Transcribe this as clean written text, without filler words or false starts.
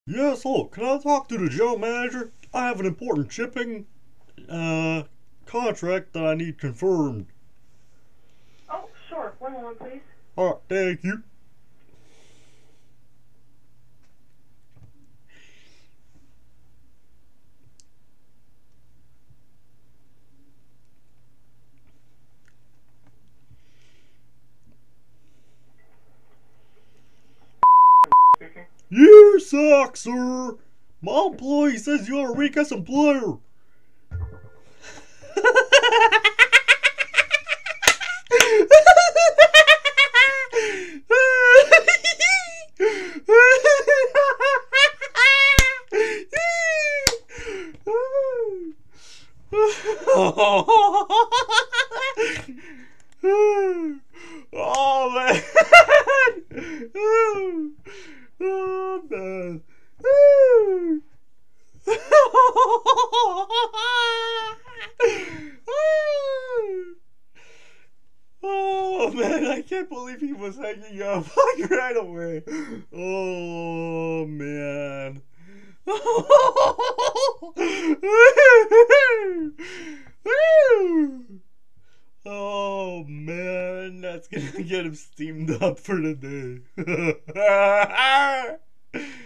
Yes, hello. Can I talk to the general manager? I have an important shipping uh contract that I need confirmed. Oh, sure. One moment, please. Alright, thank you. Speaking. You suck, sir. My employee says you're a weak ass employer. Oh man! Oh man! Oh man, I can't believe he was hanging up like right away. Oh man. Oh man, that's gonna get him steamed up for the day.